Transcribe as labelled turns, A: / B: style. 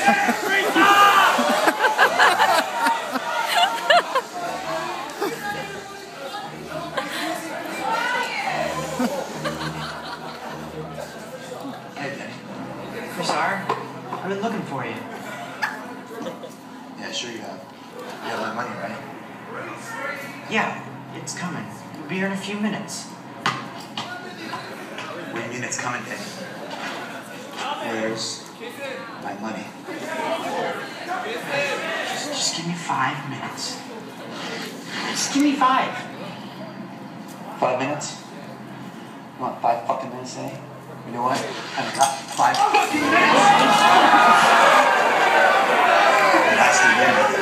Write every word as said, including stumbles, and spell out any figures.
A: Hey, Benny. Chris R, I've been looking for you.
B: Yeah, sure you have. You have my money, right?
A: Yeah, it's coming. We'll be here in a few minutes.
B: What do you mean it's coming, Benny? Where's my money?
A: Just, just give me five minutes. Just give me five.
B: Five minutes? You want five fucking minutes, eh? You know what? I've got five fucking minutes!